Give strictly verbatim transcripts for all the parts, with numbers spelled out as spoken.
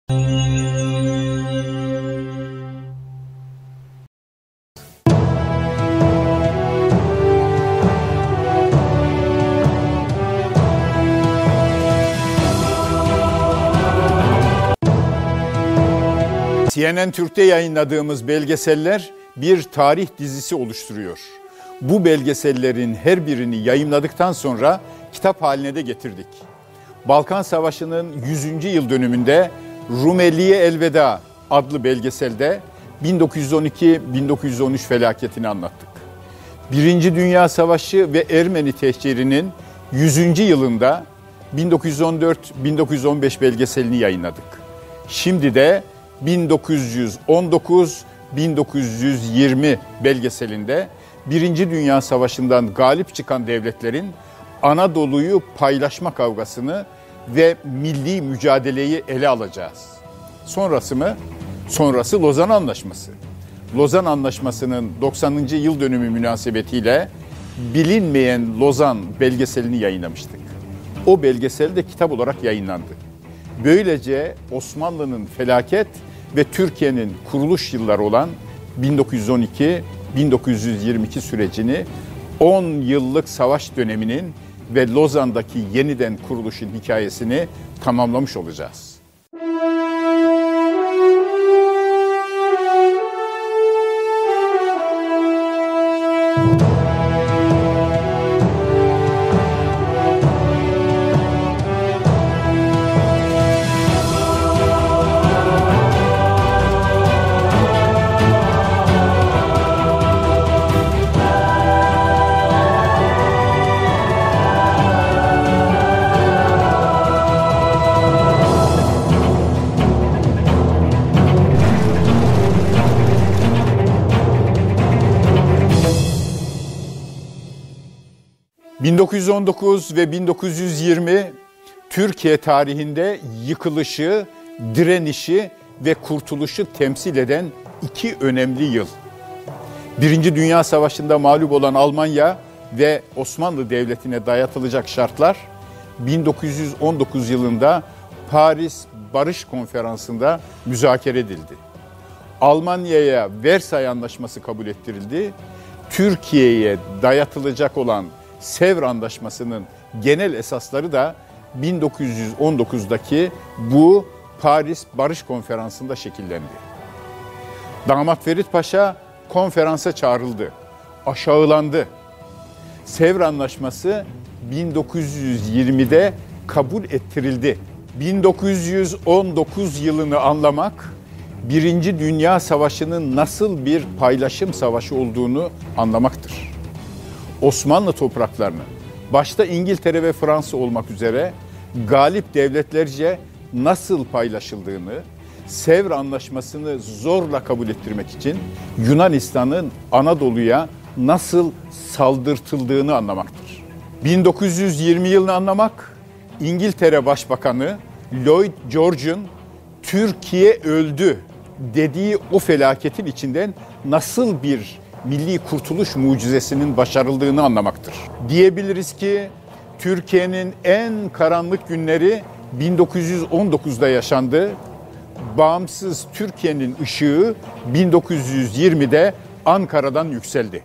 C N N Türk'te yayınladığımız belgeseller bir tarih dizisi oluşturuyor. Bu belgesellerin her birini yayımladıktan sonra kitap haline de getirdik. Balkan Savaşı'nın yüzüncü yıl dönümünde Rumeli'ye Elveda adlı belgeselde bin dokuz yüz on iki bin dokuz yüz on üç felaketini anlattık. Birinci Dünya Savaşı ve Ermeni tehcirinin yüzüncü yılında bin dokuz yüz on dört bin dokuz yüz on beş belgeselini yayınladık. Şimdi de bin dokuz yüz on dokuz bin dokuz yüz yirmi belgeselinde Birinci Dünya Savaşı'ndan galip çıkan devletlerin Anadolu'yu paylaşma kavgasını ve milli mücadeleyi ele alacağız. Sonrası mı? Sonrası Lozan Anlaşması. Lozan Anlaşması'nın doksanıncı yıl dönümü münasebetiyle Bilinmeyen Lozan belgeselini yayınlamıştık. O belgesel de kitap olarak yayınlandı. Böylece Osmanlı'nın felaket ve Türkiye'nin kuruluş yılları olan bin dokuz yüz on iki bin dokuz yüz yirmi iki sürecini, on yıllık savaş döneminin ve Lozan'daki yeniden kuruluşun hikayesini tamamlamış olacağız. bin dokuz yüz on dokuz ve bin dokuz yüz yirmi Türkiye tarihinde yıkılışı, direnişi ve kurtuluşu temsil eden iki önemli yıl. Birinci Dünya Savaşı'nda mağlup olan Almanya ve Osmanlı Devleti'ne dayatılacak şartlar bin dokuz yüz on dokuz yılında Paris Barış Konferansı'nda müzakere edildi. Almanya'ya Versay Anlaşması kabul ettirildi. Türkiye'ye dayatılacak olan Sevr Anlaşması'nın genel esasları da bin dokuz yüz on dokuzdaki bu Paris Barış Konferansı'nda şekillendi. Damat Ferit Paşa konferansa çağrıldı, aşağılandı. Sevr Anlaşması bin dokuz yüz yirmide kabul ettirildi. bin dokuz yüz on dokuz yılını anlamak, Birinci Dünya Savaşı'nın nasıl bir paylaşım savaşı olduğunu anlamaktır. Osmanlı topraklarını, başta İngiltere ve Fransa olmak üzere galip devletlerce nasıl paylaşıldığını, Sevr Anlaşması'nı zorla kabul ettirmek için Yunanistan'ın Anadolu'ya nasıl saldırtıldığını anlamaktır. bin dokuz yüz yirmi yılını anlamak, İngiltere Başbakanı Lloyd George'un Türkiye öldü dediği o felaketin içinden nasıl bir milli kurtuluş mucizesinin başarıldığını anlamaktır. Diyebiliriz ki Türkiye'nin en karanlık günleri bin dokuz yüz on dokuzda yaşandı. Bağımsız Türkiye'nin ışığı bin dokuz yüz yirmide Ankara'dan yükseldi.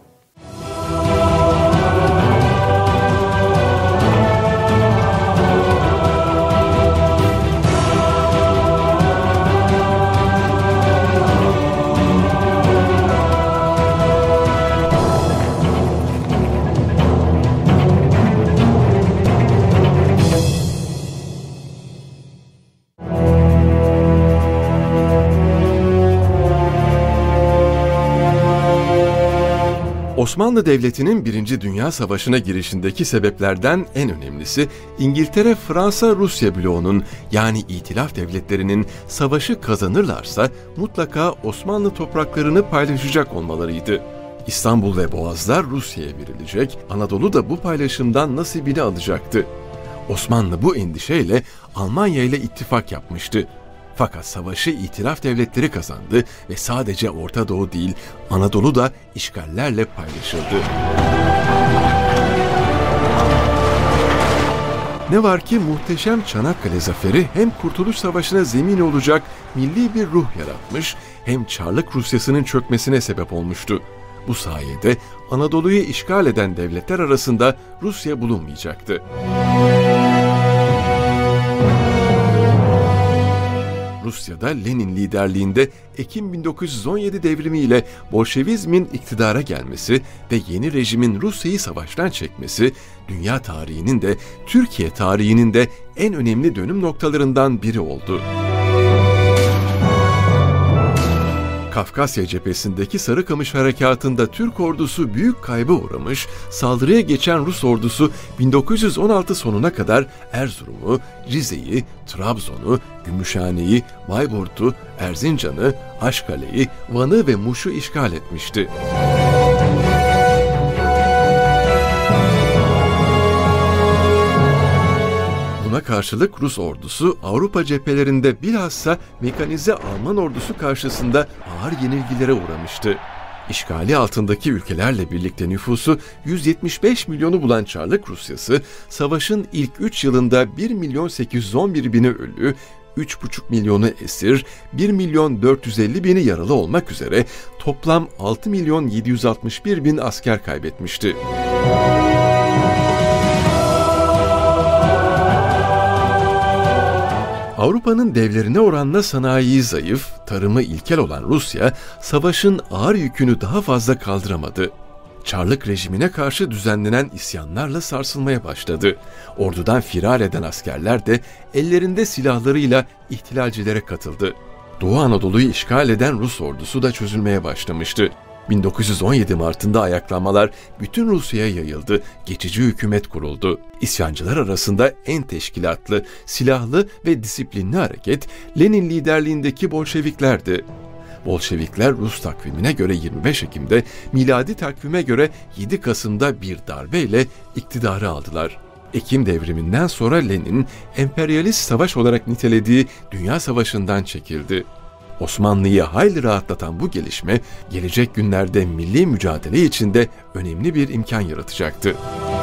Osmanlı Devleti'nin Birinci Dünya Savaşı'na girişindeki sebeplerden en önemlisi İngiltere-Fransa-Rusya bloğunun yani İtilaf devletlerinin savaşı kazanırlarsa mutlaka Osmanlı topraklarını paylaşacak olmalarıydı. İstanbul ve Boğazlar Rusya'ya verilecek, Anadolu da bu paylaşımdan nasibini alacaktı. Osmanlı bu endişeyle Almanya ile ittifak yapmıştı. Fakat savaşı İtilaf devletleri kazandı ve sadece Orta Doğu değil, Anadolu da işgallerle paylaşıldı. Ne var ki muhteşem Çanakkale Zaferi hem Kurtuluş Savaşı'na zemin olacak milli bir ruh yaratmış, hem Çarlık Rusyası'nın çökmesine sebep olmuştu. Bu sayede Anadolu'yu işgal eden devletler arasında Rusya bulunmayacaktı. Rusya'da Lenin liderliğinde Ekim bin dokuz yüz on yedi devrimiyle Bolşevizmin iktidara gelmesi ve yeni rejimin Rusya'yı savaştan çekmesi, dünya tarihinin de Türkiye tarihinin de en önemli dönüm noktalarından biri oldu. Kafkasya cephesindeki Sarıkamış Harekatı'nda Türk ordusu büyük kayba uğramış, saldırıya geçen Rus ordusu bin dokuz yüz on altı sonuna kadar Erzurum'u, Rize'yi, Trabzon'u, Gümüşhane'yi, Bayburt'u, Erzincan'ı, Aşkale'yi, Van'ı ve Muş'u işgal etmişti. Buna karşılık Rus ordusu Avrupa cephelerinde bilhassa mekanize Alman ordusu karşısında ağır yenilgilere uğramıştı. İşgali altındaki ülkelerle birlikte nüfusu yüz yetmiş beş milyonu bulan Çarlık Rusyası, savaşın ilk üç yılında bir milyon sekiz yüz on bir bini ölü, üç buçuk milyonu esir, bir milyon dört yüz elli bini yaralı olmak üzere toplam altı milyon yedi yüz altmış bir bin asker kaybetmişti. Avrupa'nın devlerine oranla sanayi zayıf, tarımı ilkel olan Rusya, savaşın ağır yükünü daha fazla kaldıramadı. Çarlık rejimine karşı düzenlenen isyanlarla sarsılmaya başladı. Ordudan firar eden askerler de ellerinde silahlarıyla ihtilalcilere katıldı. Doğu Anadolu'yu işgal eden Rus ordusu da çözülmeye başlamıştı. bin dokuz yüz on yedi Mart'ında ayaklanmalar bütün Rusya'ya yayıldı, geçici hükümet kuruldu. İsyancılar arasında en teşkilatlı, silahlı ve disiplinli hareket Lenin liderliğindeki Bolşeviklerdi. Bolşevikler Rus takvimine göre yirmi beş Ekim'de, miladi takvime göre yedi Kasım'da bir darbeyle iktidarı aldılar. Ekim devriminden sonra Lenin, emperyalist savaş olarak nitelediği Dünya Savaşı'ndan çekildi. Osmanlı'yı hayli rahatlatan bu gelişme, gelecek günlerde milli mücadele içinde önemli bir imkan yaratacaktı.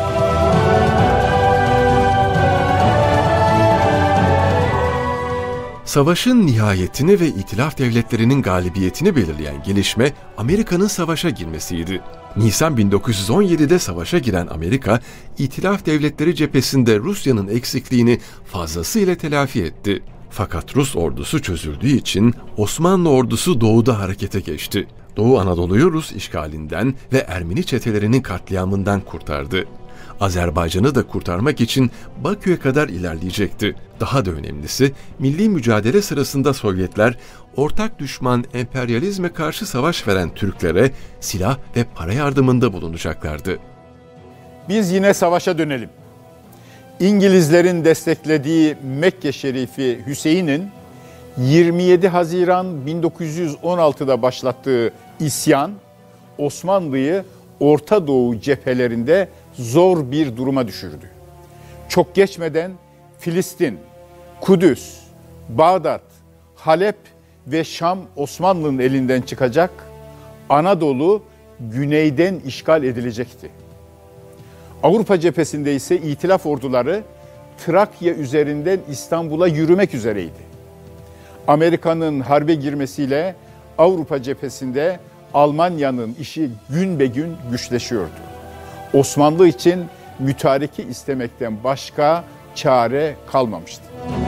Savaşın nihayetini ve İtilaf devletlerinin galibiyetini belirleyen gelişme, Amerika'nın savaşa girmesiydi. Nisan bin dokuz yüz on yedi'de savaşa giren Amerika, İtilaf devletleri cephesinde Rusya'nın eksikliğini fazlasıyla telafi etti. Fakat Rus ordusu çözüldüğü için Osmanlı ordusu doğuda harekete geçti. Doğu Anadolu'yu Rus işgalinden ve Ermeni çetelerinin katliamından kurtardı. Azerbaycan'ı da kurtarmak için Bakü'ye kadar ilerleyecekti. Daha da önemlisi, milli mücadele sırasında Sovyetler, ortak düşman emperyalizme karşı savaş veren Türklere silah ve para yardımında bulunacaklardı. Biz yine savaşa dönelim. İngilizlerin desteklediği Mekke Şerifi Hüseyin'in yirmi yedi Haziran bin dokuz yüz on altı'da başlattığı isyan, Osmanlı'yı Orta Doğu cephelerinde zor bir duruma düşürdü. Çok geçmeden Filistin, Kudüs, Bağdat, Halep ve Şam Osmanlı'nın elinden çıkacak, Anadolu güneyden işgal edilecekti. Avrupa cephesinde ise İtilaf orduları Trakya üzerinden İstanbul'a yürümek üzereydi. Amerika'nın harbe girmesiyle Avrupa cephesinde Almanya'nın işi gün be gün güçleşiyordu. Osmanlı için mütareke istemekten başka çare kalmamıştı.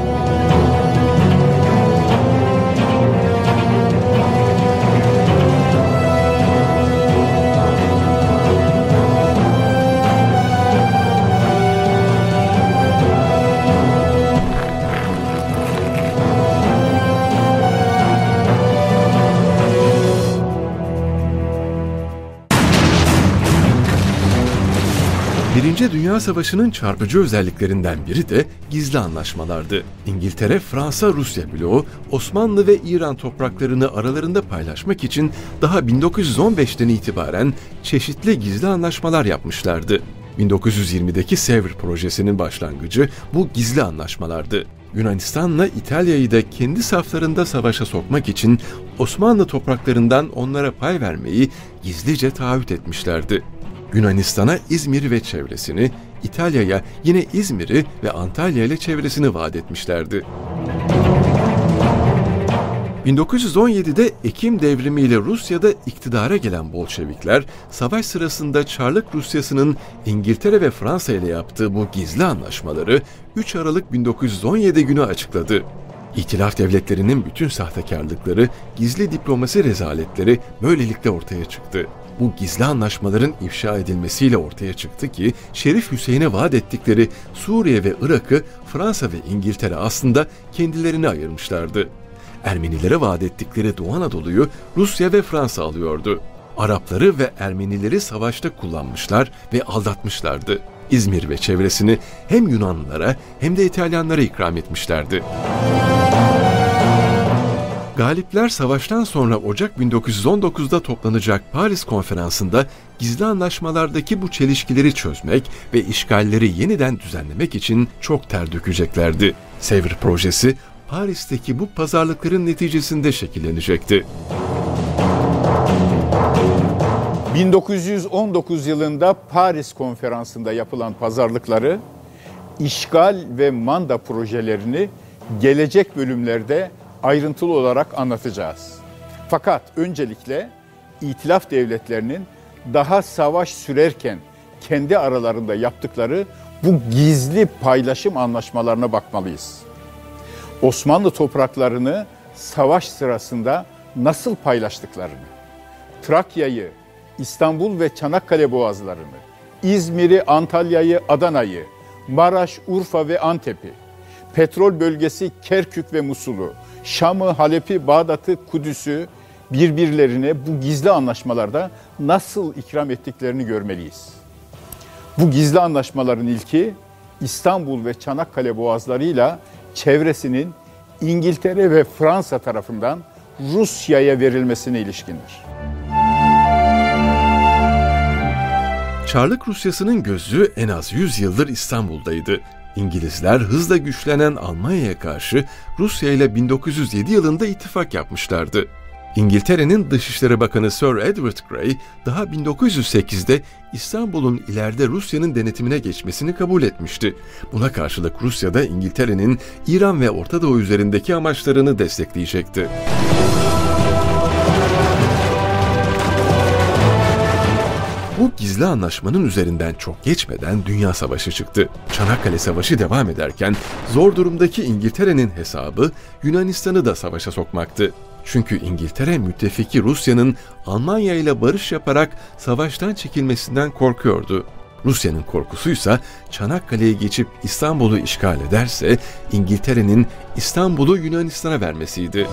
Birinci Dünya Savaşı'nın çarpıcı özelliklerinden biri de gizli anlaşmalardı. İngiltere, Fransa, Rusya bloğu Osmanlı ve İran topraklarını aralarında paylaşmak için daha bin dokuz yüz on beş'ten itibaren çeşitli gizli anlaşmalar yapmışlardı. bin dokuz yüz yirmi'deki Sevr projesinin başlangıcı bu gizli anlaşmalardı. Yunanistan'la İtalya'yı da kendi saflarında savaşa sokmak için Osmanlı topraklarından onlara pay vermeyi gizlice taahhüt etmişlerdi. Yunanistan'a İzmir ve çevresini, İtalya'ya yine İzmir'i ve Antalya ile çevresini vaat etmişlerdi. bin dokuz yüz on yedide Ekim devrimiyle Rusya'da iktidara gelen Bolşevikler, savaş sırasında Çarlık Rusyası'nın İngiltere ve Fransa ile yaptığı bu gizli anlaşmaları üç Aralık bin dokuz yüz on yedi günü açıkladı. İtilaf devletlerinin bütün sahtekarlıkları, gizli diplomasi rezaletleri böylelikle ortaya çıktı. Bu gizli anlaşmaların ifşa edilmesiyle ortaya çıktı ki Şerif Hüseyin'e vaat ettikleri Suriye ve Irak'ı Fransa ve İngiltere aslında kendilerine ayırmışlardı. Ermenilere vaat ettikleri Doğu Anadolu'yu Rusya ve Fransa alıyordu. Arapları ve Ermenileri savaşta kullanmışlar ve aldatmışlardı. İzmir ve çevresini hem Yunanlılara hem de İtalyanlara ikram etmişlerdi. Galipler savaştan sonra Ocak bin dokuz yüz on dokuzda toplanacak Paris Konferansı'nda gizli anlaşmalardaki bu çelişkileri çözmek ve işgalleri yeniden düzenlemek için çok ter dökeceklerdi. Sèvres projesi Paris'teki bu pazarlıkların neticesinde şekillenecekti. bin dokuz yüz on dokuz yılında Paris Konferansı'nda yapılan pazarlıkları, işgal ve manda projelerini gelecek bölümlerde ayrıntılı olarak anlatacağız. Fakat öncelikle İtilaf devletlerinin daha savaş sürerken kendi aralarında yaptıkları bu gizli paylaşım anlaşmalarına bakmalıyız. Osmanlı topraklarını savaş sırasında nasıl paylaştıklarını, Trakya'yı, İstanbul ve Çanakkale boğazlarını, İzmir'i, Antalya'yı, Adana'yı, Maraş, Urfa ve Antep'i, petrol bölgesi Kerkük ve Musul'u, Şam'ı, Halep'i, Bağdat'ı, Kudüs'ü birbirlerine bu gizli anlaşmalarda nasıl ikram ettiklerini görmeliyiz. Bu gizli anlaşmaların ilki İstanbul ve Çanakkale boğazlarıyla çevresinin İngiltere ve Fransa tarafından Rusya'ya verilmesine ilişkindir. Çarlık Rusyası'nın gözü en az yüz yıldır İstanbul'daydı. İngilizler hızla güçlenen Almanya'ya karşı Rusya ile bin dokuz yüz yedi yılında ittifak yapmışlardı. İngiltere'nin Dışişleri Bakanı Sir Edward Grey, daha bin dokuz yüz sekizde İstanbul'un ileride Rusya'nın denetimine geçmesini kabul etmişti. Buna karşılık Rusya da İngiltere'nin İran ve Orta Doğu üzerindeki amaçlarını destekleyecekti. Bu gizli anlaşmanın üzerinden çok geçmeden Dünya Savaşı çıktı. Çanakkale Savaşı devam ederken zor durumdaki İngiltere'nin hesabı Yunanistan'ı da savaşa sokmaktı. Çünkü İngiltere müttefiki Rusya'nın Almanya ile barış yaparak savaştan çekilmesinden korkuyordu. Rusya'nın korkusuysa Çanakkale'yi geçip İstanbul'u işgal ederse İngiltere'nin İstanbul'u Yunanistan'a vermesiydi.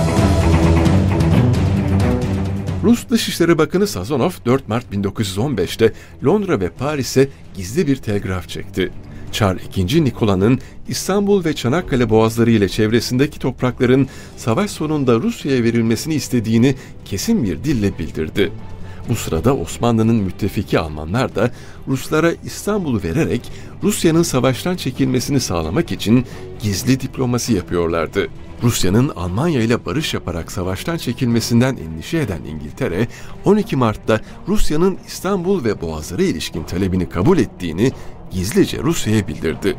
Rus Dışişleri Bakanı Sazonov dört Mart bin dokuz yüz on beşte Londra ve Paris'e gizli bir telgraf çekti. Çar ikinci. Nikola'nın İstanbul ve Çanakkale boğazları ile çevresindeki toprakların savaş sonunda Rusya'ya verilmesini istediğini kesin bir dille bildirdi. Bu sırada Osmanlı'nın müttefiki Almanlar da Ruslara İstanbul'u vererek Rusya'nın savaştan çekilmesini sağlamak için gizli diplomasi yapıyorlardı. Rusya'nın Almanya ile barış yaparak savaştan çekilmesinden endişe eden İngiltere, on iki Mart'ta Rusya'nın İstanbul ve boğazlara ilişkin talebini kabul ettiğini gizlice Rusya'ya bildirdi.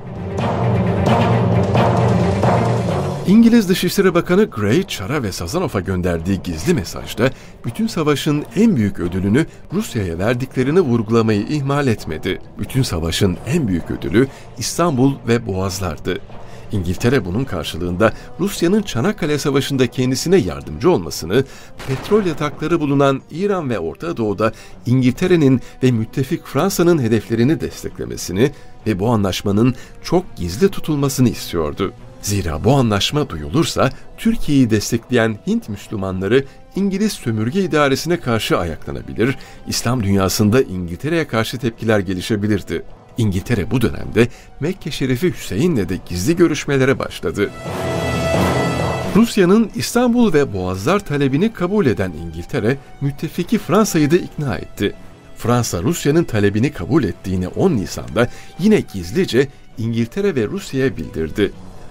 İngiliz Dışişleri Bakanı Grey, Çar'a ve Sazanov'a gönderdiği gizli mesajda bütün savaşın en büyük ödülünü Rusya'ya verdiklerini vurgulamayı ihmal etmedi. Bütün savaşın en büyük ödülü İstanbul ve boğazlardı. İngiltere bunun karşılığında Rusya'nın Çanakkale Savaşı'nda kendisine yardımcı olmasını, petrol yatakları bulunan İran ve Orta Doğu'da İngiltere'nin ve müttefik Fransa'nın hedeflerini desteklemesini ve bu anlaşmanın çok gizli tutulmasını istiyordu. Zira bu anlaşma duyulursa Türkiye'yi destekleyen Hint Müslümanları İngiliz sömürge idaresine karşı ayaklanabilir, İslam dünyasında İngiltere'ye karşı tepkiler gelişebilirdi. İngiltere bu dönemde Mekke Şerifi Hüseyin'le de gizli görüşmelere başladı. Rusya'nın İstanbul ve Boğazlar talebini kabul eden İngiltere, müttefiki Fransa'yı da ikna etti. Fransa, Rusya'nın talebini kabul ettiğini on Nisan'da yine gizlice İngiltere ve Rusya'ya bildirdi.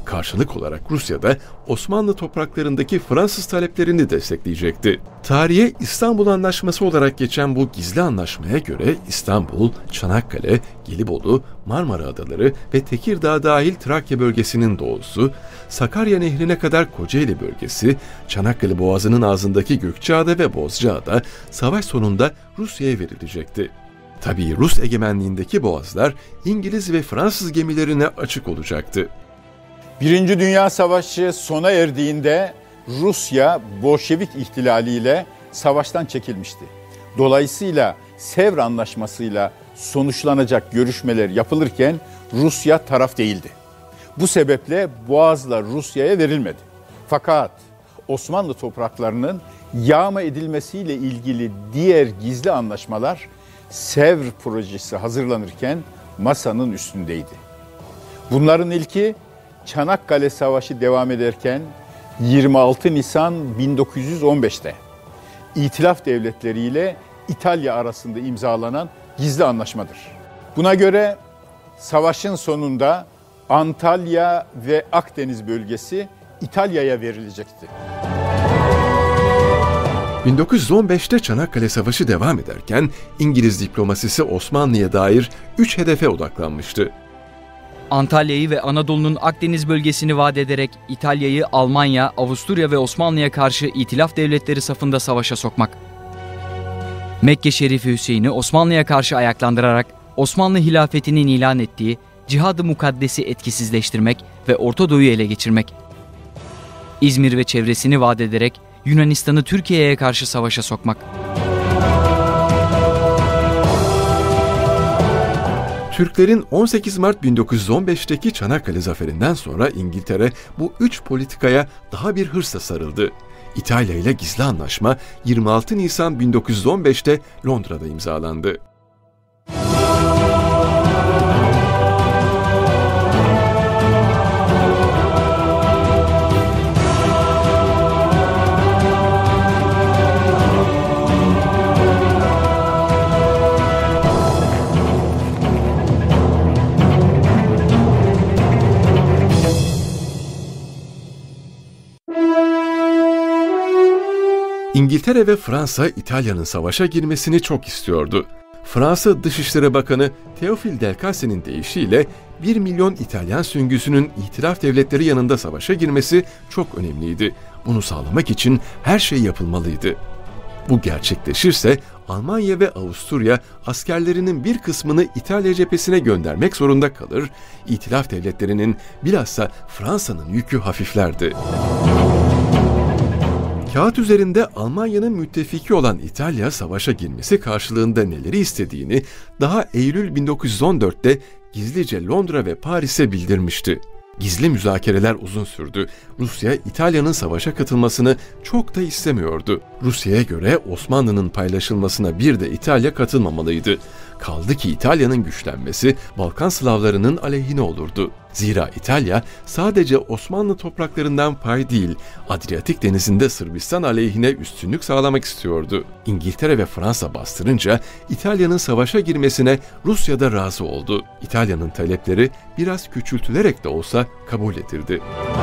Karşılık olarak Rusya da Osmanlı topraklarındaki Fransız taleplerini destekleyecekti. Tarihe İstanbul Anlaşması olarak geçen bu gizli anlaşmaya göre İstanbul, Çanakkale, Gelibolu, Marmara Adaları ve Tekirdağ dahil Trakya bölgesinin doğusu, Sakarya Nehri'ne kadar Kocaeli bölgesi, Çanakkale Boğazı'nın ağzındaki Gökçeada ve Bozcaada savaş sonunda Rusya'ya verilecekti. Tabii Rus egemenliğindeki boğazlar İngiliz ve Fransız gemilerine açık olacaktı. Birinci Dünya Savaşı sona erdiğinde Rusya Bolşevik ihtilaliyle savaştan çekilmişti. Dolayısıyla Sevr Anlaşması'yla sonuçlanacak görüşmeler yapılırken Rusya taraf değildi. Bu sebeple boğazlar Rusya'ya verilmedi. Fakat Osmanlı topraklarının yağma edilmesiyle ilgili diğer gizli anlaşmalar Sevr projesi hazırlanırken masanın üstündeydi. Bunların ilki Çanakkale Savaşı devam ederken yirmi altı Nisan bin dokuz yüz on beş'te İtilaf Devletleri ile İtalya arasında imzalanan gizli anlaşmadır. Buna göre savaşın sonunda Antalya ve Akdeniz bölgesi İtalya'ya verilecekti. bin dokuz yüz on beş'te Çanakkale Savaşı devam ederken İngiliz diplomasisi Osmanlı'ya dair üç hedefe odaklanmıştı. Antalya'yı ve Anadolu'nun Akdeniz bölgesini vaat ederek İtalya'yı Almanya, Avusturya ve Osmanlı'ya karşı İtilaf Devletleri safında savaşa sokmak. Mekke Şerifi Hüseyin'i Osmanlı'ya karşı ayaklandırarak Osmanlı hilafetinin ilan ettiği Cihad-ı Mukaddes'i etkisizleştirmek ve Orta Doğu'yu ele geçirmek. İzmir ve çevresini vaat ederek Yunanistan'ı Türkiye'ye karşı savaşa sokmak. Türklerin on sekiz Mart bin dokuz yüz on beş'teki Çanakkale zaferinden sonra İngiltere bu üç politikaya daha bir hırsla sarıldı. İtalya ile gizli anlaşma yirmi altı Nisan bin dokuz yüz on beş'te Londra'da imzalandı. İngiltere ve Fransa İtalya'nın savaşa girmesini çok istiyordu. Fransa Dışişleri Bakanı Théophile Delcasse'nin deyişiyle bir milyon İtalyan süngüsünün İtilaf Devletleri yanında savaşa girmesi çok önemliydi. Bunu sağlamak için her şey yapılmalıydı. Bu gerçekleşirse Almanya ve Avusturya askerlerinin bir kısmını İtalya cephesine göndermek zorunda kalır, İtilaf Devletleri'nin bilhassa Fransa'nın yükü hafiflerdi. Kağıt üzerinde Almanya'nın müttefiki olan İtalya savaşa girmesi karşılığında neleri istediğini daha Eylül bin dokuz yüz on dört'te gizlice Londra ve Paris'e bildirmişti. Gizli müzakereler uzun sürdü. Rusya, İtalya'nın savaşa katılmasını çok da istemiyordu. Rusya'ya göre Osmanlı'nın paylaşılmasına bir de İtalya katılmamalıydı. Kaldı ki İtalya'nın güçlenmesi Balkan Slavlarının aleyhine olurdu. Zira İtalya sadece Osmanlı topraklarından pay değil, Adriyatik Denizi'nde Sırbistan aleyhine üstünlük sağlamak istiyordu. İngiltere ve Fransa bastırınca İtalya'nın savaşa girmesine Rusya da razı oldu. İtalya'nın talepleri biraz küçültülerek de olsa kabul edildi.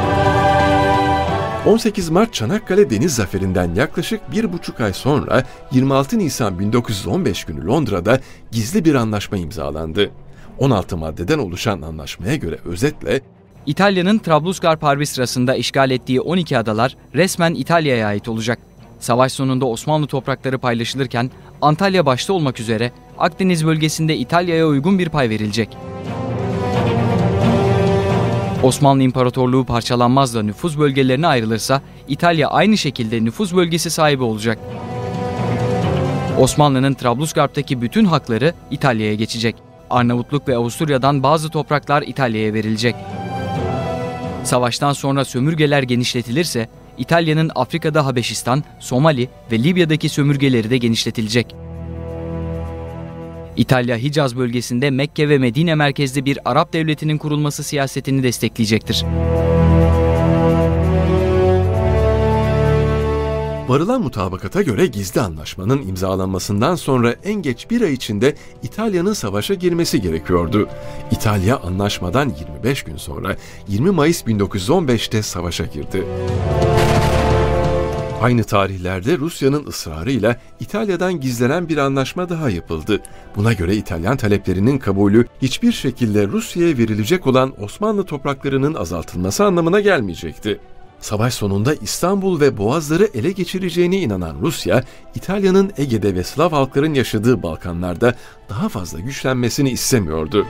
on sekiz Mart Çanakkale Deniz Zaferi'nden yaklaşık bir buçuk ay sonra yirmi altı Nisan bin dokuz yüz on beş günü Londra'da gizli bir anlaşma imzalandı. on altı maddeden oluşan anlaşmaya göre özetle İtalya'nın Trablusgarp Harbi sırasında işgal ettiği on iki adalar resmen İtalya'ya ait olacak. Savaş sonunda Osmanlı toprakları paylaşılırken Antalya başta olmak üzere Akdeniz bölgesinde İtalya'ya uygun bir pay verilecek. Osmanlı İmparatorluğu parçalanmaz da nüfuz bölgelerine ayrılırsa İtalya aynı şekilde nüfuz bölgesi sahibi olacak. Osmanlı'nın Trablusgarp'taki bütün hakları İtalya'ya geçecek. Arnavutluk ve Avusturya'dan bazı topraklar İtalya'ya verilecek. Savaştan sonra sömürgeler genişletilirse İtalya'nın Afrika'da Habeşistan, Somali ve Libya'daki sömürgeleri de genişletilecek. İtalya, Hicaz bölgesinde Mekke ve Medine merkezli bir Arap devletinin kurulması siyasetini destekleyecektir. Varılan mutabakata göre gizli anlaşmanın imzalanmasından sonra en geç bir ay içinde İtalya'nın savaşa girmesi gerekiyordu. İtalya anlaşmadan yirmi beş gün sonra yirmi Mayıs bin dokuz yüz on beş'te savaşa girdi. Aynı tarihlerde Rusya'nın ısrarıyla İtalya'dan gizlenen bir anlaşma daha yapıldı. Buna göre İtalyan taleplerinin kabulü hiçbir şekilde Rusya'ya verilecek olan Osmanlı topraklarının azaltılması anlamına gelmeyecekti. Savaş sonunda İstanbul ve Boğazları ele geçireceğine inanan Rusya, İtalya'nın Ege'de ve Slav halkların yaşadığı Balkanlarda daha fazla güçlenmesini istemiyordu.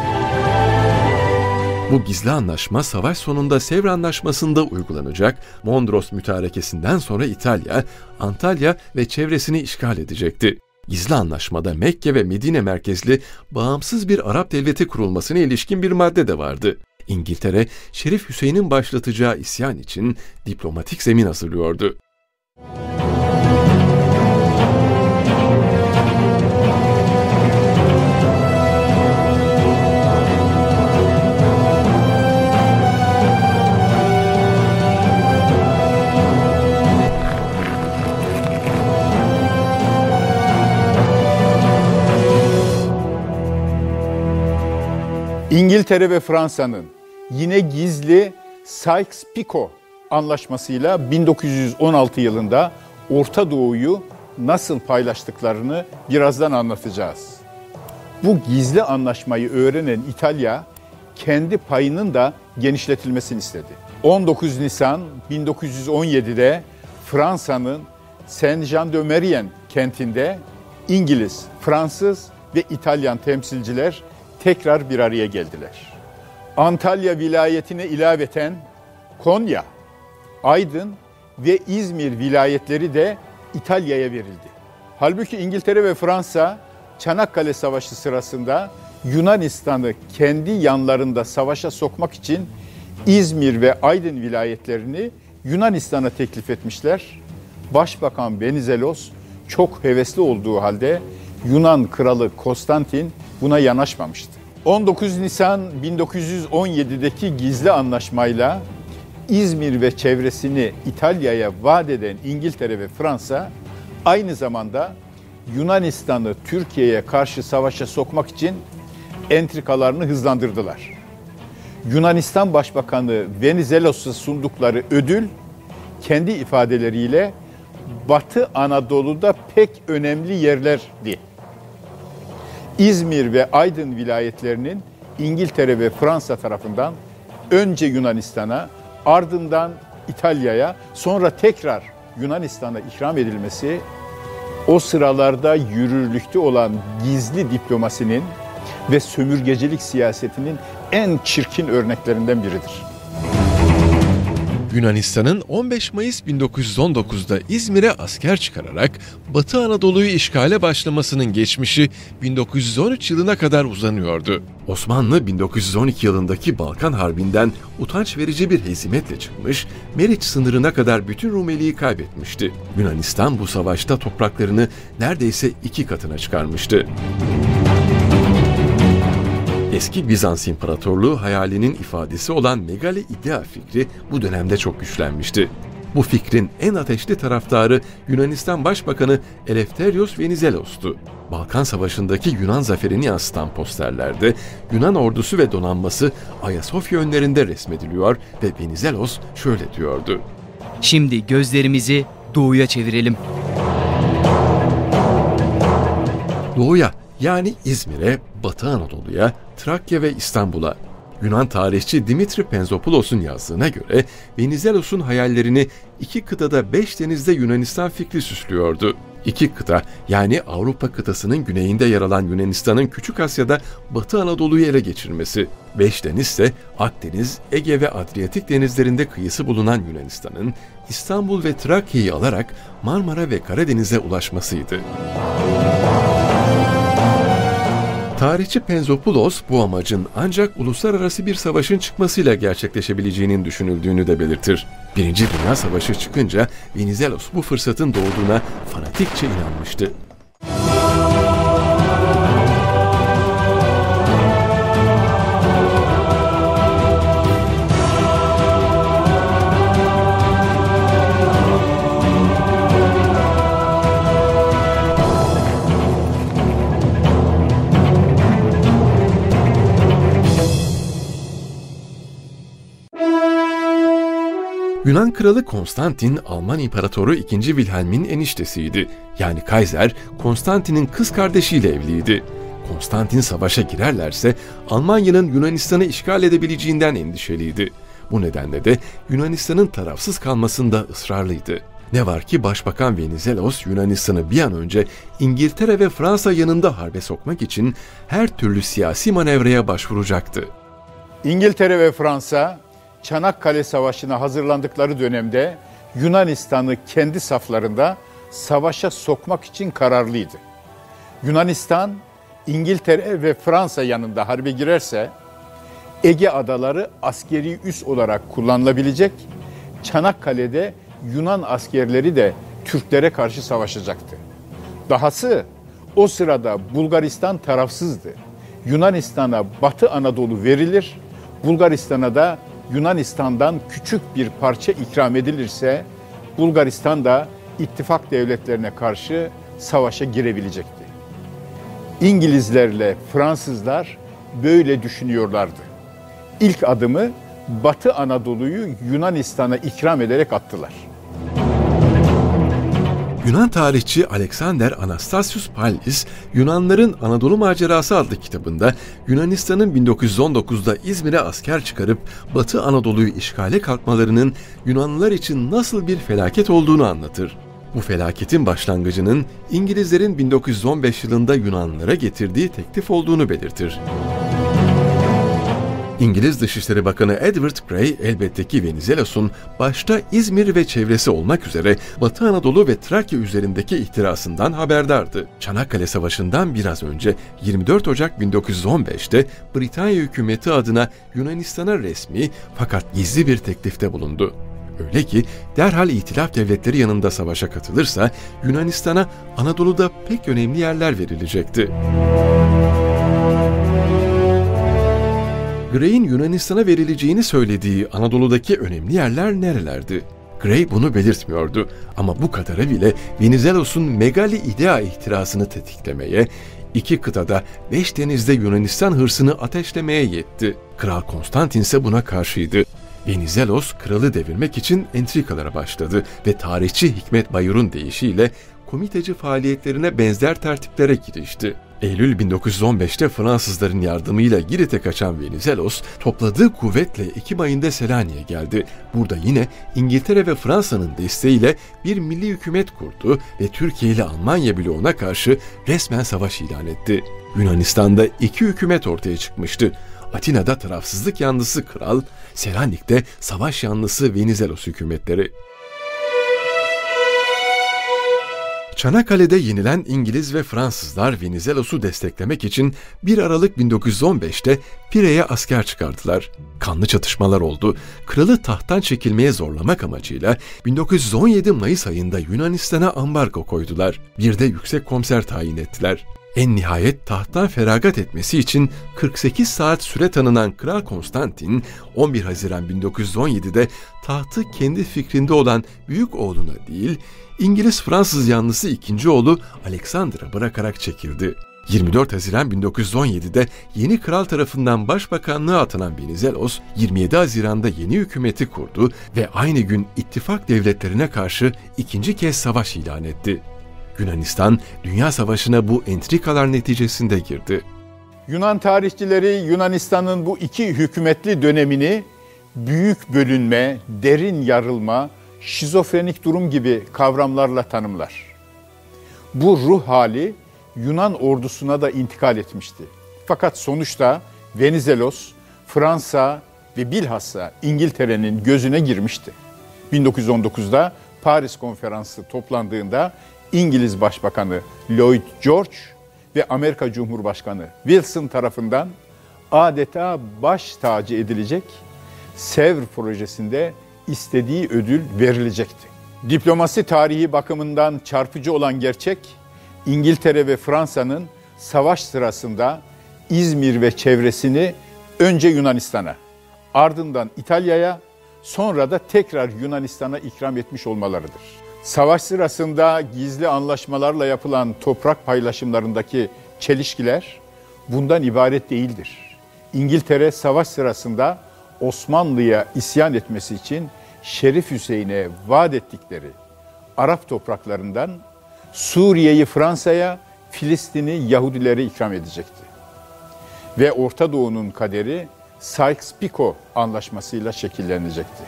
Bu gizli anlaşma savaş sonunda Sevr Anlaşması'nda uygulanacak. Mondros Mütarekesi'nden sonra İtalya, Antalya ve çevresini işgal edecekti. Gizli anlaşmada Mekke ve Medine merkezli bağımsız bir Arap devleti kurulmasına ilişkin bir madde de vardı. İngiltere, Şerif Hüseyin'in başlatacağı isyan için diplomatik zemin hazırlıyordu. İngiltere ve Fransa'nın yine gizli Sykes-Picot anlaşmasıyla bin dokuz yüz on altı yılında Orta Doğu'yu nasıl paylaştıklarını birazdan anlatacağız. Bu gizli anlaşmayı öğrenen İtalya kendi payının da genişletilmesini istedi. on dokuz Nisan bin dokuz yüz on yedi'de Fransa'nın Saint-Jean-de-Maurienne kentinde İngiliz, Fransız ve İtalyan temsilciler tekrar bir araya geldiler. Antalya vilayetine ilaveten Konya, Aydın ve İzmir vilayetleri de İtalya'ya verildi. Halbuki İngiltere ve Fransa Çanakkale Savaşı sırasında Yunanistan'ı kendi yanlarında savaşa sokmak için İzmir ve Aydın vilayetlerini Yunanistan'a teklif etmişler. Başbakan Venizelos çok hevesli olduğu halde Yunan kralı Konstantin buna yanaşmamıştı. on dokuz Nisan bin dokuz yüz on yedi'deki gizli anlaşmayla İzmir ve çevresini İtalya'ya vaat eden İngiltere ve Fransa aynı zamanda Yunanistan'ı Türkiye'ye karşı savaşa sokmak için entrikalarını hızlandırdılar. Yunanistan Başbakanı Venizelos'a sundukları ödül kendi ifadeleriyle Batı Anadolu'da pek önemli yerlerdi. İzmir ve Aydın vilayetlerinin İngiltere ve Fransa tarafından önce Yunanistan'a, ardından İtalya'ya, sonra tekrar Yunanistan'a ikram edilmesi, o sıralarda yürürlükte olan gizli diplomasinin ve sömürgecilik siyasetinin en çirkin örneklerinden biridir. Yunanistan'ın on beş Mayıs bin dokuz yüz on dokuz'da İzmir'e asker çıkararak Batı Anadolu'yu işgale başlamasının geçmişi bin dokuz yüz on üç yılına kadar uzanıyordu. Osmanlı bin dokuz yüz on iki yılındaki Balkan Harbi'nden utanç verici bir hezimetle çıkmış, Meriç sınırına kadar bütün Rumeli'yi kaybetmişti. Yunanistan bu savaşta topraklarını neredeyse iki katına çıkarmıştı. Eski Bizans İmparatorluğu hayalinin ifadesi olan megale idea fikri bu dönemde çok güçlenmişti. Bu fikrin en ateşli taraftarı Yunanistan Başbakanı Eleftherios Venizelos'tu. Balkan Savaşı'ndaki Yunan zaferini yansıtan posterlerde Yunan ordusu ve donanması Ayasofya önlerinde resmediliyor ve Venizelos şöyle diyordu: "Şimdi gözlerimizi doğuya çevirelim." Doğuya, yani İzmir'e, Batı Anadolu'ya, Trakya ve İstanbul'a. Yunan tarihçi Dimitri Penzopoulos'un yazdığına göre Venizelos'un hayallerini iki kıtada beş denizde Yunanistan fikri süslüyordu. İki kıta, yani Avrupa kıtasının güneyinde yer alan Yunanistan'ın Küçük Asya'da Batı Anadolu'yu ele geçirmesi. Beş deniz ise Akdeniz, Ege ve Adriyatik denizlerinde kıyısı bulunan Yunanistan'ın İstanbul ve Trakya'yı alarak Marmara ve Karadeniz'e ulaşmasıydı. Tarihçi Penzopoulos bu amacın ancak uluslararası bir savaşın çıkmasıyla gerçekleşebileceğinin düşünüldüğünü de belirtir. Birinci Dünya Savaşı çıkınca Venizelos bu fırsatın doğduğuna fanatikçe inanmıştı. Yunan kralı Konstantin, Alman İmparatoru ikinci. Wilhelm'in eniştesiydi. Yani Kaiser, Konstantin'in kız kardeşiyle evliydi. Konstantin savaşa girerlerse Almanya'nın Yunanistan'ı işgal edebileceğinden endişeliydi. Bu nedenle de Yunanistan'ın tarafsız kalmasında ısrarlıydı. Ne var ki Başbakan Venizelos Yunanistan'ı bir an önce İngiltere ve Fransa yanında harbe sokmak için her türlü siyasi manevraya başvuracaktı. İngiltere ve Fransa Çanakkale Savaşı'na hazırlandıkları dönemde Yunanistan'ı kendi saflarında savaşa sokmak için kararlıydı. Yunanistan, İngiltere ve Fransa yanında harbe girerse Ege adaları askeri üs olarak kullanılabilecek, Çanakkale'de Yunan askerleri de Türklere karşı savaşacaktı. Dahası o sırada Bulgaristan tarafsızdı. Yunanistan'a Batı Anadolu verilir, Bulgaristan'a da Yunanistan'dan küçük bir parça ikram edilirse Bulgaristan da ittifak devletlerine karşı savaşa girebilecekti. İngilizlerle Fransızlar böyle düşünüyorlardı. İlk adımı Batı Anadolu'yu Yunanistan'a ikram ederek attılar. Yunan tarihçi Alexander Anastasius Pallis, Yunanların Anadolu Macerası adlı kitabında Yunanistan'ın bin dokuz yüz on dokuzda İzmir'e asker çıkarıp Batı Anadolu'yu işgale kalkmalarının Yunanlılar için nasıl bir felaket olduğunu anlatır. Bu felaketin başlangıcının İngilizlerin bin dokuz yüz on beş yılında Yunanlılara getirdiği teklif olduğunu belirtir. İngiliz Dışişleri Bakanı Edward Grey elbette ki Venizelos'un başta İzmir ve çevresi olmak üzere Batı Anadolu ve Trakya üzerindeki ihtirasından haberdardı. Çanakkale Savaşı'ndan biraz önce yirmi dört Ocak bin dokuz yüz on beşte Britanya hükümeti adına Yunanistan'a resmi fakat gizli bir teklifte bulundu. Öyle ki derhal İtilaf devletleri yanında savaşa katılırsa Yunanistan'a Anadolu'da pek önemli yerler verilecekti. Grey'in Yunanistan'a verileceğini söylediği Anadolu'daki önemli yerler nerelerdi? Grey bunu belirtmiyordu ama bu kadarı bile Venizelos'un Megali İdea ihtirasını tetiklemeye, iki kıtada beş denizde Yunanistan hırsını ateşlemeye yetti. Kral Konstantin ise buna karşıydı. Venizelos kralı devirmek için entrikalara başladı ve tarihçi Hikmet Bayur'un deyişiyle komiteci faaliyetlerine benzer tertiplere girişti. Eylül bin dokuz yüz on beşte Fransızların yardımıyla Girit'e kaçan Venizelos, topladığı kuvvetle Ekim ayında Selanik'e geldi. Burada yine İngiltere ve Fransa'nın desteğiyle bir milli hükümet kurdu ve Türkiye ile Almanya bloğuna karşı resmen savaş ilan etti. Yunanistan'da iki hükümet ortaya çıkmıştı. Atina'da tarafsızlık yanlısı kral, Selanik'te savaş yanlısı Venizelos hükümetleri. Çanakkale'de yenilen İngiliz ve Fransızlar Venizelos'u desteklemek için bir Aralık bin dokuz yüz on beşte Pire'ye asker çıkardılar. Kanlı çatışmalar oldu. Kralı tahttan çekilmeye zorlamak amacıyla bin dokuz yüz on yedi Mayıs ayında Yunanistan'a ambargo koydular. Bir de yüksek komiser tayin ettiler. En nihayet tahttan feragat etmesi için kırk sekiz saat süre tanınan Kral Konstantin, on bir Haziran bin dokuz yüz on yedide tahtı kendi fikrinde olan büyük oğluna değil, İngiliz-Fransız yanlısı ikinci oğlu Alexander'a bırakarak çekildi. yirmi dört Haziran bin dokuz yüz on yedide yeni kral tarafından başbakanlığa atanan Venizelos, yirmi yedi Haziran'da yeni hükümeti kurdu ve aynı gün ittifak devletlerine karşı ikinci kez savaş ilan etti. Yunanistan, Dünya Savaşı'na bu entrikalar neticesinde girdi. Yunan tarihçileri Yunanistan'ın bu iki hükümetli dönemini büyük bölünme, derin yarılma, şizofrenik durum gibi kavramlarla tanımlar. Bu ruh hali Yunan ordusuna da intikal etmişti. Fakat sonuçta Venizelos, Fransa ve bilhassa İngiltere'nin gözüne girmişti. bin dokuz yüz on dokuzda Paris Konferansı toplandığında İngiliz Başbakanı Lloyd George ve Amerika Cumhurbaşkanı Wilson tarafından adeta baş tacı edilecek Sevr projesinde istediği ödül verilecekti. Diplomasi tarihi bakımından çarpıcı olan gerçek, İngiltere ve Fransa'nın savaş sırasında İzmir ve çevresini önce Yunanistan'a, ardından İtalya'ya, sonra da tekrar Yunanistan'a ikram etmiş olmalarıdır. Savaş sırasında gizli anlaşmalarla yapılan toprak paylaşımlarındaki çelişkiler bundan ibaret değildir. İngiltere savaş sırasında Osmanlı'ya isyan etmesi için Şerif Hüseyin'e vaat ettikleri Arap topraklarından Suriye'yi Fransa'ya, Filistin'i Yahudilere ikram edecekti. Ve Orta Doğu'nun kaderi Sykes-Picot anlaşmasıyla şekillenecekti.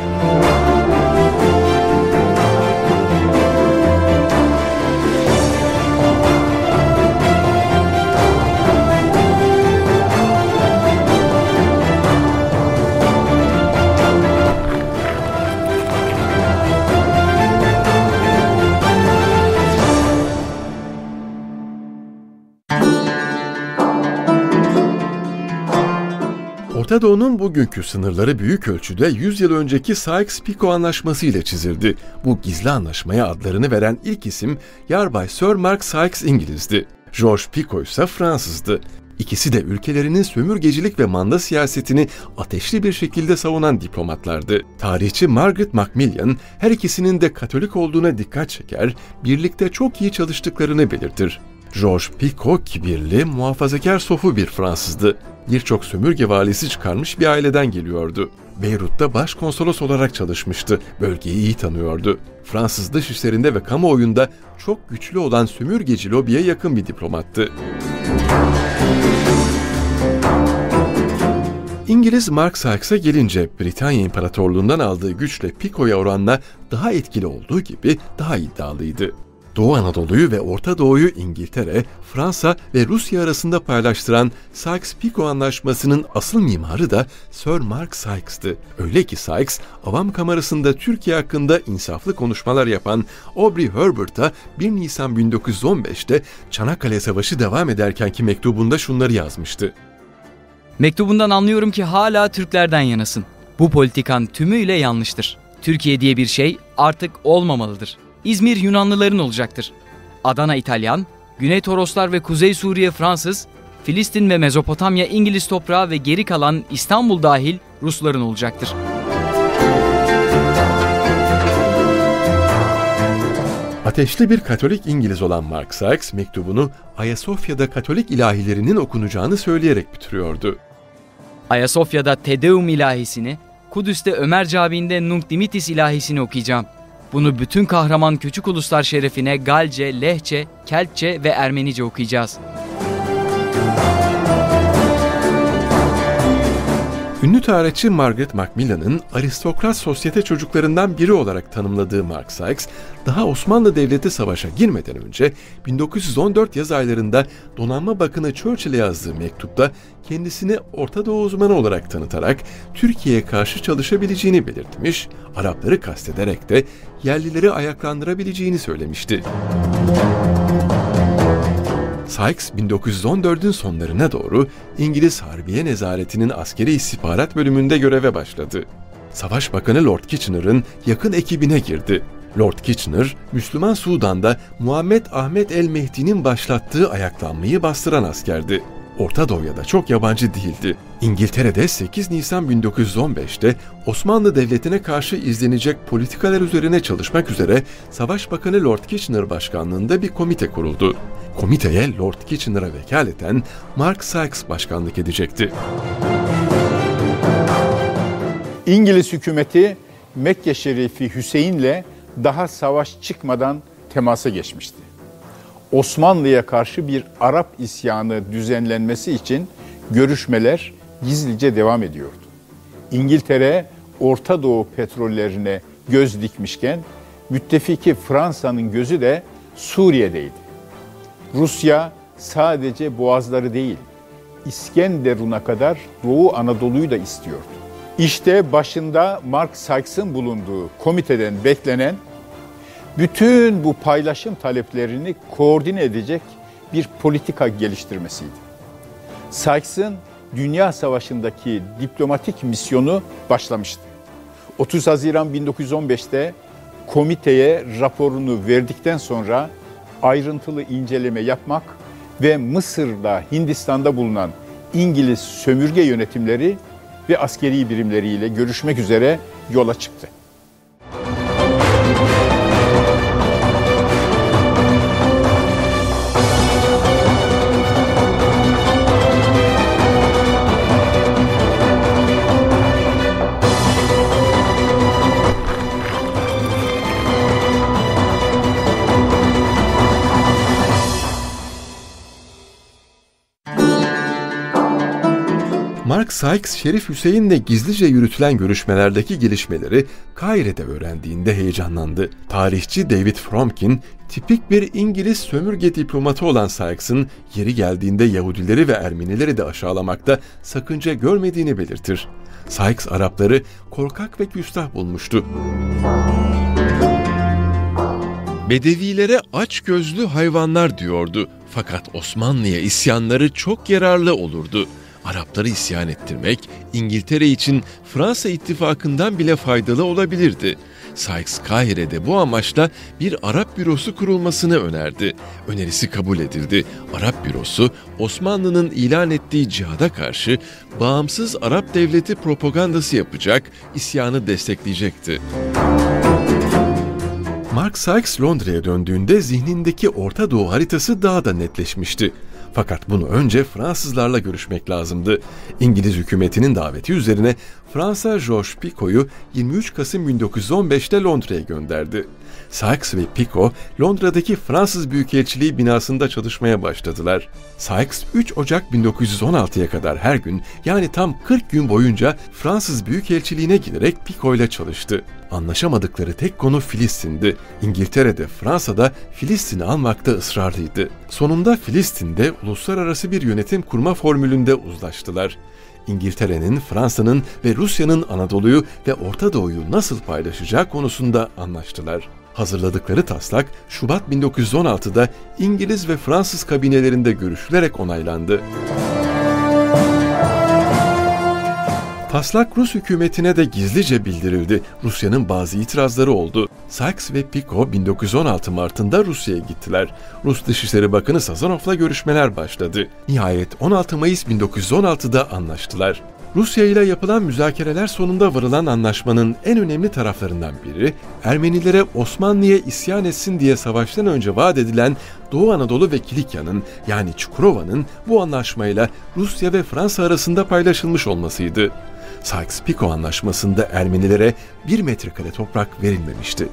Orta Doğu'nun bugünkü sınırları büyük ölçüde yüz yıl önceki Sykes-Picot Anlaşması ile çizildi. Bu gizli anlaşmaya adlarını veren ilk isim Yarbay Sir Mark Sykes İngiliz'di. George Picot ise Fransız'dı. İkisi de ülkelerinin sömürgecilik ve manda siyasetini ateşli bir şekilde savunan diplomatlardı. Tarihçi Margaret Macmillan her ikisinin de Katolik olduğuna dikkat çeker, birlikte çok iyi çalıştıklarını belirtir. George Picot kibirli, muhafazakar sofu bir Fransızdı. Birçok sömürge valisi çıkarmış bir aileden geliyordu. Beyrut'ta başkonsolos olarak çalışmıştı. Bölgeyi iyi tanıyordu. Fransız dış işlerinde ve kamuoyunda çok güçlü olan sömürgeci lobiye yakın bir diplomattı. İngiliz Mark Sykes'a gelince Britanya İmparatorluğundan aldığı güçle Picot'a oranla daha etkili olduğu gibi daha iddialıydı. Doğu Anadolu'yu ve Orta Doğu'yu İngiltere, Fransa ve Rusya arasında paylaştıran Sykes-Picot Anlaşması'nın asıl mimarı da Sir Mark Sykes'tı. Öyle ki Sykes, Avam Kamerası'nda Türkiye hakkında insaflı konuşmalar yapan Aubrey Herbert'a bir Nisan bin dokuz yüz on beşte Çanakkale Savaşı devam ederkenki mektubunda şunları yazmıştı. Mektubundan anlıyorum ki hala Türklerden yanasın. Bu politikan tümüyle yanlıştır. Türkiye diye bir şey artık olmamalıdır. İzmir Yunanlıların olacaktır. Adana İtalyan, Güney Toroslar ve Kuzey Suriye Fransız, Filistin ve Mezopotamya İngiliz toprağı ve geri kalan İstanbul dahil Rusların olacaktır. Ateşli bir Katolik İngiliz olan Mark Sykes mektubunu Ayasofya'da Katolik ilahilerinin okunacağını söyleyerek bitiriyordu. Ayasofya'da Te Deum ilahisini, Kudüs'te Ömer Camii'nde Nunc Dimittis ilahisini okuyacağım. Bunu bütün kahraman küçük uluslar şerefine Galce, Lehçe, Keltçe ve Ermenice okuyacağız. Ünlü tarihçi Margaret Macmillan'ın aristokrat sosyete çocuklarından biri olarak tanımladığı Mark Sykes, daha Osmanlı Devleti savaşa girmeden önce bin dokuz yüz on dört yaz aylarında Donanma Bakanı Churchill'e yazdığı mektupta kendisini Orta Doğu uzmanı olarak tanıtarak Türkiye'ye karşı çalışabileceğini belirtmiş, Arapları kastederek de yerlileri ayaklandırabileceğini söylemişti. Sykes, bin dokuz yüz on dördün sonlarına doğru İngiliz Harbiye Nezareti'nin askeri istihbarat bölümünde göreve başladı. Savaş Bakanı Lord Kitchener'ın yakın ekibine girdi. Lord Kitchener, Müslüman Sudan'da Muhammed Ahmet el-Mehdi'nin başlattığı ayaklanmayı bastıran askerdi. Orta Doğu'ya da çok yabancı değildi. İngiltere'de sekiz Nisan bin dokuz yüz on beşte Osmanlı Devleti'ne karşı izlenecek politikalar üzerine çalışmak üzere Savaş Bakanı Lord Kitchener başkanlığında bir komite kuruldu. Komiteye Lord Kitchener'a vekaleten Mark Sykes başkanlık edecekti. İngiliz hükümeti Mekke Şerifi Hüseyin'le daha savaş çıkmadan temasa geçmişti. Osmanlı'ya karşı bir Arap isyanı düzenlenmesi için görüşmeler gizlice devam ediyordu. İngiltere, Orta Doğu petrollerine göz dikmişken, müttefiki Fransa'nın gözü de Suriye'deydi. Rusya sadece boğazları değil, İskenderun'a kadar Doğu Anadolu'yu da istiyordu. İşte başında Mark Sykes'ın bulunduğu komiteden beklenen, bütün bu paylaşım taleplerini koordine edecek bir politika geliştirmesiydi. Sykes'ın Dünya Savaşı'ndaki diplomatik misyonu başlamıştı. otuz Haziran bin dokuz yüz on beşte komiteye raporunu verdikten sonra ayrıntılı inceleme yapmak ve Mısır'da, Hindistan'da bulunan İngiliz sömürge yönetimleri ve askeri birimleriyle görüşmek üzere yola çıktı. Mark Sykes, Şerif Hüseyin'le gizlice yürütülen görüşmelerdeki gelişmeleri Kahire'de öğrendiğinde heyecanlandı. Tarihçi David Fromkin, tipik bir İngiliz sömürge diplomatı olan Sykes'ın yeri geldiğinde Yahudileri ve Ermenileri de aşağılamakta sakınca görmediğini belirtir. Sykes, Arapları korkak ve küstah bulmuştu. Bedevilere açgözlü hayvanlar diyordu. Fakat Osmanlı'ya isyanları çok yararlı olurdu. Arapları isyan ettirmek, İngiltere için Fransa ittifakından bile faydalı olabilirdi. Sykes, Kahire'de bu amaçla bir Arap bürosu kurulmasını önerdi. Önerisi kabul edildi. Arap bürosu, Osmanlı'nın ilan ettiği cihada karşı bağımsız Arap devleti propagandası yapacak, isyanı destekleyecekti. Mark Sykes Londra'ya döndüğünde zihnindeki Orta Doğu haritası daha da netleşmişti. Fakat bunu önce Fransızlarla görüşmek lazımdı. İngiliz hükümetinin daveti üzerine Fransa Georges Picot'u yirmi üç Kasım bin dokuz yüz on beş'te Londra'ya gönderdi. Sykes ve Picot, Londra'daki Fransız Büyükelçiliği binasında çalışmaya başladılar. Sykes, üç Ocak bin dokuz yüz on altı'ya kadar her gün, yani tam kırk gün boyunca Fransız Büyükelçiliğine giderek Picot'la çalıştı. Anlaşamadıkları tek konu Filistin'di. İngiltere'de, Fransa'da Filistin'i almakta ısrarlıydı. Sonunda Filistin'de uluslararası bir yönetim kurma formülünde uzlaştılar. İngiltere'nin, Fransa'nın ve Rusya'nın Anadolu'yu ve Orta Doğu'yu nasıl paylaşacağı konusunda anlaştılar. Hazırladıkları taslak, Şubat bin dokuz yüz on altı'da İngiliz ve Fransız kabinelerinde görüşülerek onaylandı. Taslak Rus hükümetine de gizlice bildirildi. Rusya'nın bazı itirazları oldu. Sykes ve Picot bin dokuz yüz on altı Mart'ında Rusya'ya gittiler. Rus Dışişleri Bakanı Sazanov'la görüşmeler başladı. Nihayet on altı Mayıs bin dokuz yüz on altı'da anlaştılar. Rusya ile yapılan müzakereler sonunda varılan anlaşmanın en önemli taraflarından biri, Ermenilere Osmanlı'ya isyan etsin diye savaştan önce vaat edilen Doğu Anadolu ve Kilikya'nın, yani Çukurova'nın bu anlaşmayla Rusya ve Fransa arasında paylaşılmış olmasıydı. Sykes-Picot anlaşmasında Ermenilere bir metrekare toprak verilmemişti.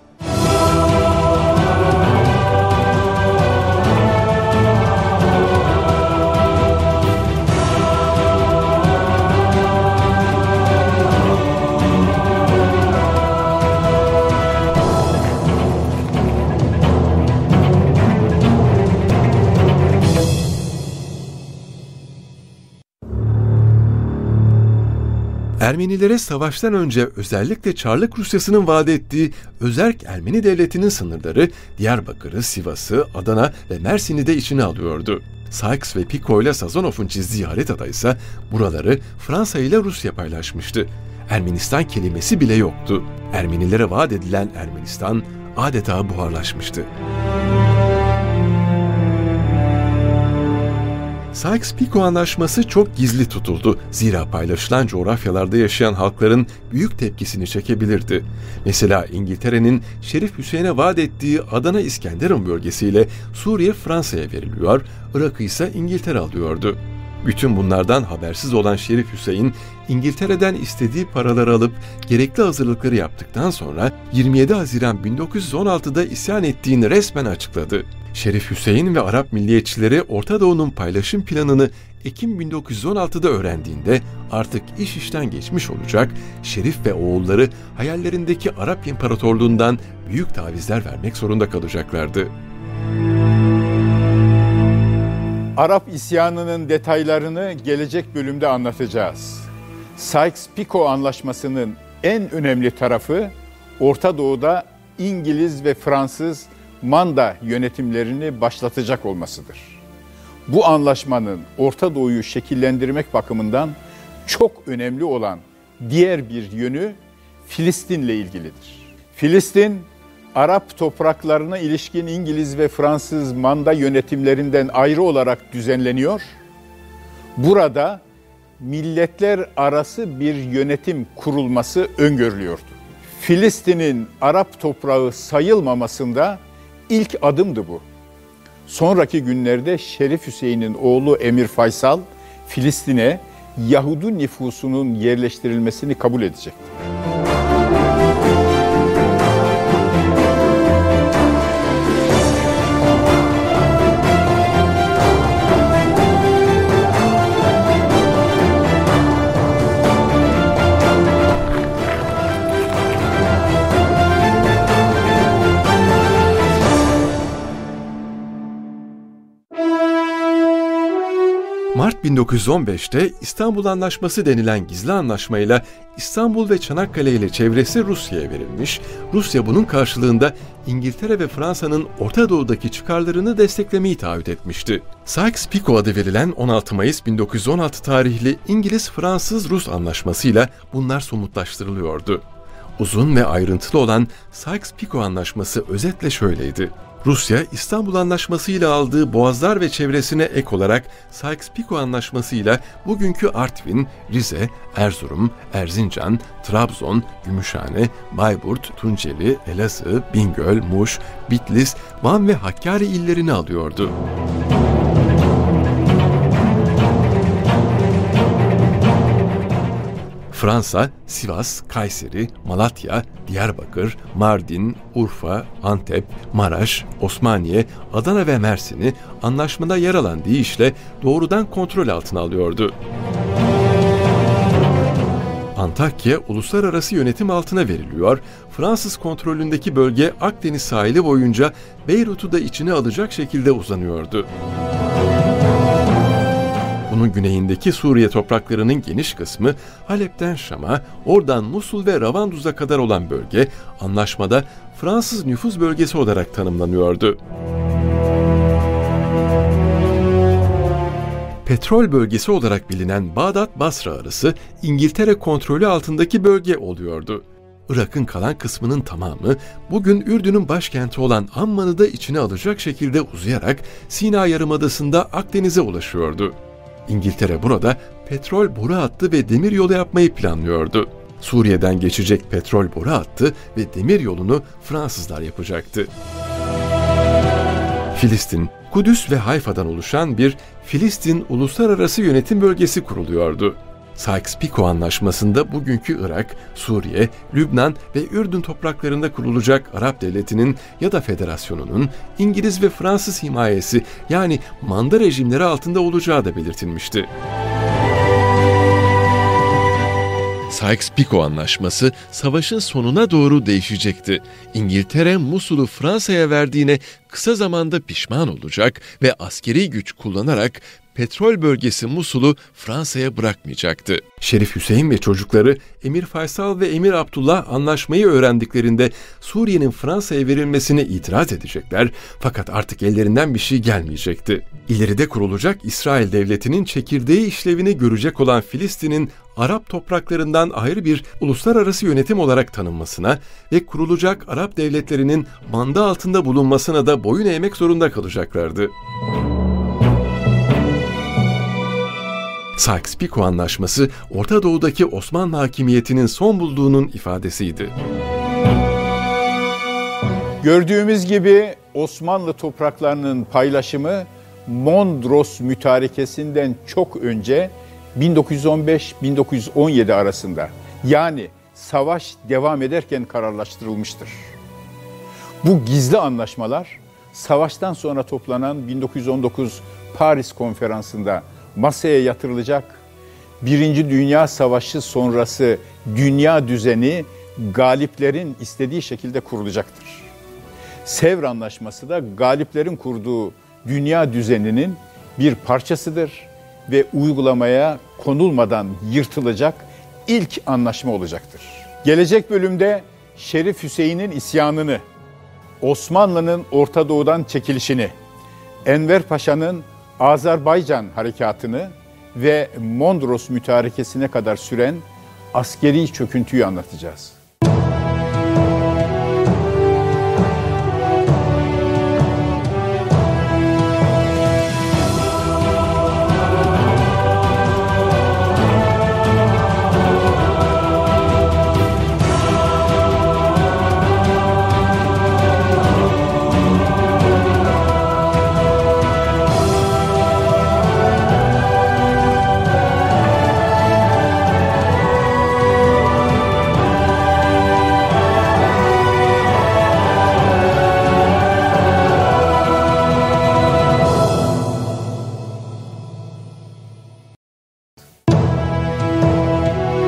Ermenilere savaştan önce özellikle Çarlık Rusyası'nın vaat ettiği Özerk Ermeni Devleti'nin sınırları Diyarbakır'ı, Sivas'ı, Adana ve Mersin'i de içine alıyordu. Sykes ve Picot ile Sazanov'un çizdiği haritada ise buraları Fransa ile Rusya paylaşmıştı. Ermenistan kelimesi bile yoktu. Ermenilere vaat edilen Ermenistan adeta buharlaşmıştı. Sykes-Picot anlaşması çok gizli tutuldu. Zira paylaşılan coğrafyalarda yaşayan halkların büyük tepkisini çekebilirdi. Mesela İngiltere'nin Şerif Hüseyin'e vaat ettiği Adana İskenderun bölgesiyle Suriye Fransa'ya veriliyor, Irak'ı ise İngiltere alıyordu. Bütün bunlardan habersiz olan Şerif Hüseyin, İngiltere'den istediği paraları alıp gerekli hazırlıkları yaptıktan sonra yirmi yedi Haziran bin dokuz yüz on altı'da isyan ettiğini resmen açıkladı. Şerif Hüseyin ve Arap milliyetçileri Orta Doğu'nun paylaşım planını Ekim bin dokuz yüz on altı'da öğrendiğinde artık iş işten geçmiş olacak, Şerif ve oğulları hayallerindeki Arap İmparatorluğundan büyük tavizler vermek zorunda kalacaklardı. Arap isyanının detaylarını gelecek bölümde anlatacağız. Sykes-Picot Anlaşması'nın en önemli tarafı Orta Doğu'da İngiliz ve Fransız manda yönetimlerini başlatacak olmasıdır. Bu anlaşmanın Orta Doğu'yu şekillendirmek bakımından çok önemli olan diğer bir yönü Filistin'le ilgilidir. Filistin, Arap topraklarına ilişkin İngiliz ve Fransız manda yönetimlerinden ayrı olarak düzenleniyor. Burada milletler arası bir yönetim kurulması öngörülüyordu. Filistin'in Arap toprağı sayılmamasında ilk adımdı bu. Sonraki günlerde Şerif Hüseyin'in oğlu Emir Faysal, Filistin'e Yahudi nüfusunun yerleştirilmesini kabul edecekti. Mart bin dokuz yüz on beşte İstanbul Anlaşması denilen gizli anlaşmayla İstanbul ve Çanakkale ile çevresi Rusya'ya verilmiş, Rusya bunun karşılığında İngiltere ve Fransa'nın Orta Doğu'daki çıkarlarını desteklemeyi taahhüt etmişti. Sykes-Picot adı verilen on altı Mayıs bin dokuz yüz on altı tarihli İngiliz-Fransız-Rus anlaşmasıyla bunlar somutlaştırılıyordu. Uzun ve ayrıntılı olan Sykes-Picot Anlaşması özetle şöyleydi. Rusya, İstanbul Anlaşması ile aldığı Boğazlar ve çevresine ek olarak Sykes-Picot Anlaşması ile bugünkü Artvin, Rize, Erzurum, Erzincan, Trabzon, Gümüşhane, Bayburt, Tunceli, Elazığ, Bingöl, Muş, Bitlis, Van ve Hakkari illerini alıyordu. Fransa, Sivas, Kayseri, Malatya, Diyarbakır, Mardin, Urfa, Antep, Maraş, Osmaniye, Adana ve Mersin'i anlaşmada yer alan deyişle doğrudan kontrol altına alıyordu. Antakya uluslararası yönetim altına veriliyor, Fransız kontrolündeki bölge Akdeniz sahili boyunca Beyrut'u da içine alacak şekilde uzanıyordu. Bunun güneyindeki Suriye topraklarının geniş kısmı Halep'ten Şam'a, oradan Musul ve Ravanduz'a kadar olan bölge anlaşmada Fransız nüfuz bölgesi olarak tanımlanıyordu. Petrol bölgesi olarak bilinen Bağdat-Basra arası İngiltere kontrolü altındaki bölge oluyordu. Irak'ın kalan kısmının tamamı bugün Ürdün'ün başkenti olan Amman'ı da içine alacak şekilde uzayarak Sina Yarımadası'nda Akdeniz'e ulaşıyordu. İngiltere burada petrol boru hattı ve demiryolu yapmayı planlıyordu. Suriye'den geçecek petrol boru hattı ve demiryolunu Fransızlar yapacaktı. Filistin, Kudüs ve Hayfa'dan oluşan bir Filistin Uluslararası Yönetim Bölgesi kuruluyordu. Sykes-Picot Anlaşması'nda bugünkü Irak, Suriye, Lübnan ve Ürdün topraklarında kurulacak Arap Devleti'nin ya da Federasyonu'nun İngiliz ve Fransız himayesi yani manda rejimleri altında olacağı da belirtilmişti. Sykes-Picot Anlaşması savaşın sonuna doğru değişecekti. İngiltere Musul'u Fransa'ya verdiğine kısa zamanda pişman olacak ve askeri güç kullanarak petrol bölgesi Musul'u Fransa'ya bırakmayacaktı. Şerif Hüseyin ve çocukları Emir Faysal ve Emir Abdullah anlaşmayı öğrendiklerinde Suriye'nin Fransa'ya verilmesine itiraz edecekler fakat artık ellerinden bir şey gelmeyecekti. İleride kurulacak İsrail Devleti'nin çekirdeği işlevini görecek olan Filistin'in Arap topraklarından ayrı bir uluslararası yönetim olarak tanınmasına ve kurulacak Arap devletlerinin manda altında bulunmasına da boyun eğmek zorunda kalacaklardı. Sykes-Picot Anlaşması, Orta Doğu'daki Osmanlı hakimiyetinin son bulduğunun ifadesiydi. Gördüğümüz gibi Osmanlı topraklarının paylaşımı Mondros Mütarekesi'nden çok önce bin dokuz yüz on beş bin dokuz yüz on yedi arasında, yani savaş devam ederken kararlaştırılmıştır. Bu gizli anlaşmalar savaştan sonra toplanan bin dokuz yüz on dokuz Paris Konferansı'nda masaya yatırılacak, Birinci Dünya Savaşı sonrası dünya düzeni galiplerin istediği şekilde kurulacaktır. Sevr Anlaşması da galiplerin kurduğu dünya düzeninin bir parçasıdır ve uygulamaya konulmadan yırtılacak ilk anlaşma olacaktır. Gelecek bölümde Şerif Hüseyin'in isyanını, Osmanlı'nın Orta Doğu'dan çekilişini, Enver Paşa'nın Azerbaycan harekatını ve Mondros Mütarekesi'ne kadar süren askeri çöküntüyü anlatacağız.